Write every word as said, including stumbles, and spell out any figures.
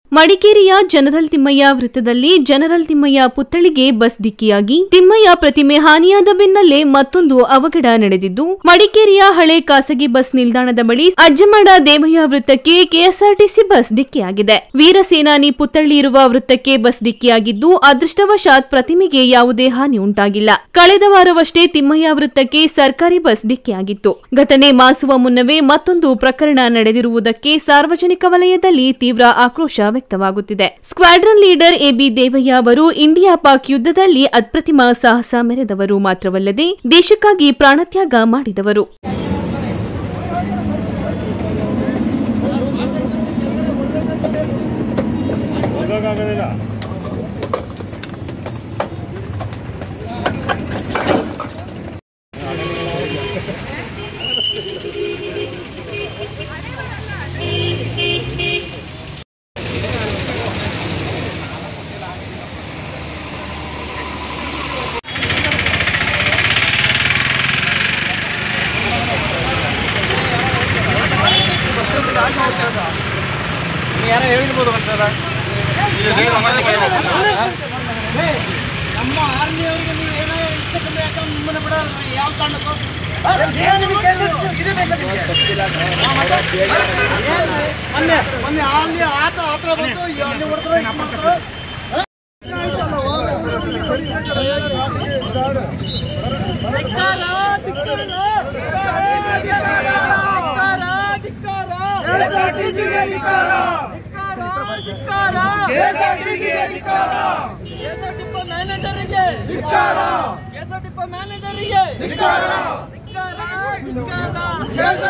ಮಡಿಕೇರಿಯ ಜನರಲ್ ತಿಮ್ಮಯ್ಯ ವೃತ್ತದಲ್ಲಿ ಜನರಲ್ ತಿಮ್ಮಯ್ಯ ಪುತ್ಥಳಿಗೆ ಬಸ್ ಡಿಕ್ಕಿಯಾಗಿ ತಿಮ್ಮಯ್ಯ ಪ್ರತಿಮೆ ಹಾನಿಯಾದ ಬೆನ್ನಲ್ಲೇ ಮತ್ತೊಂದು ಅವಘಡ ನಡೆದಿದ್ದು, ಮಡಿಕೇರಿಯ ಹಳೆ ಖಾಸಗಿ ಬಸ್ ನಿಲ್ದಾಣದ ಬಳಿ ಅಜ್ಜಮಾಡ ದೇವಯ್ಯ ವೃತ್ತಕ್ಕೆ ಕೆಎಸ್ಆರ್ಟಿಸಿ ಬಸ್ ಡಿಕ್ಕಿಯಾಗಿದೆ. ವೀರಸೇನಾನಿ ಪುತ್ಥಳಿ ಇರುವ ವೃತ್ತಕ್ಕೆ ಬಸ್ ಡಿಕ್ಕಿಯಾಗಿದ್ದು, ಅದೃಷ್ಟವಶಾತ್ ಪ್ರತಿಮೆಗೆ ಯಾವುದೇ ಹಾನಿ ಉಂಟಾಗಿಲ್ಲ. ಕಳೆದ ವಾರವಷ್ಟೇ ತಿಮ್ಮಯ್ಯ ವೃತ್ತಕ್ಕೆ ಸರ್ಕಾರಿ ಬಸ್ ಡಿಕ್ಕಿಯಾಗಿತ್ತು. ಘಟನೆ ಮಾಸುವ ಮುನ್ನವೇ ಮತ್ತೊಂದು ಪ್ರಕರಣ ನಡೆದಿರುವುದಕ್ಕೆ ಸಾರ್ವಜನಿಕ ವಲಯದಲ್ಲಿ ತೀವ್ರ ಆಕ್ರೋಶ ವ್ಯಕ್ತವಾಗುತ್ತಿದೆ. ಸ್ಕ್ವಾಡ್ರನ್ ಲೀಡರ್ ಎಬಿ ದೇವಯ್ಯ ಅವರು ಇಂಡಿಯಾ ಪಾಕ್ ಯುದ್ಧದಲ್ಲಿ ಅಪ್ರತಿಮ ಸಾಹಸ ಮೆರೆದವರು ಮಾತ್ರವಲ್ಲದೆ ದೇಶಕ್ಕಾಗಿ ಪ್ರಾಣತ್ಯಾಗ ಮಾಡಿದವರು. ಯಾರೋ ಹೇಳ್ಬೋದು ಅಂತಲ್ಲ, ನಮ್ಮ ಆರ್ಮಿಯವರಿಗೆ ನೀವು ಏನೋ ಇಚ್ಛೆ ಕಮ್ಮಿ ಯಾಕೆ ನಿಮ್ಮನ್ನು ಬಿಡಲ್ಲ, ಯಾವ ಕಾರಣಕ್ಕೂ ಮೊನ್ನೆ ಮೊನ್ನೆ ಅಲ್ಲಿ ಆತ ಹತ್ರ ಬಂದು ಅಲ್ಲಿ ಹೊಡೆದ್ರು ಮಾಡ್ತಾರೆ. ಮ್ಯಾನೇಜರಿಗೆ